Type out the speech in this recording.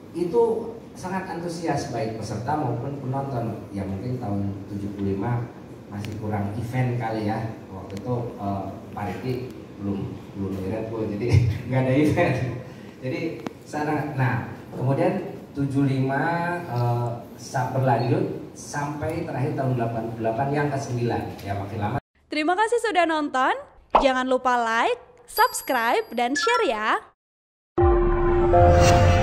itu sangat antusias baik peserta maupun penonton. Ya mungkin tahun 75 masih kurang event kali ya, waktu itu Pak Riki belum Red Bull, jadi nggak ada event. Jadi nah kemudian 75 berlanjut sampai terakhir tahun 88 yang ke-9 ya, makin lama. Terima kasih sudah nonton, jangan lupa like, subscribe, dan share ya.